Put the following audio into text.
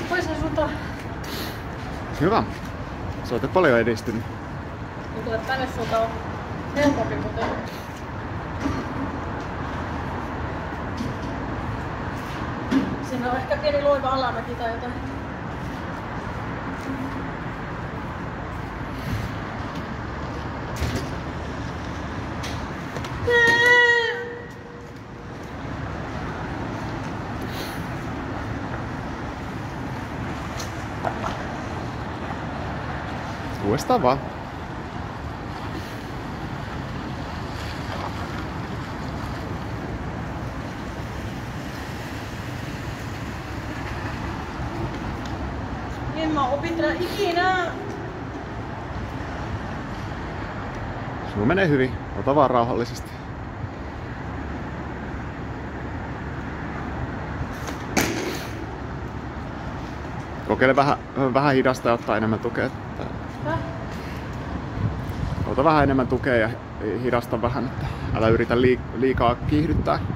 toiseen suuntaan. Hyvä. Sä oot paljon edistynyt. Tuntuu, että tänne suuntaan on helpompi, mutta... Siinä on ehkä pieni loiva alamäki tai jotain. Uudestaan vaan. En mä opi tätä ikinä. Sulla menee hyvin. Ota vaan rauhallisesti. Kokeile vähän hidasta ja ottaa enemmän tukea. Ota vähän enemmän tukea ja hidasta vähän, että älä yritä liikaa kiihdyttää.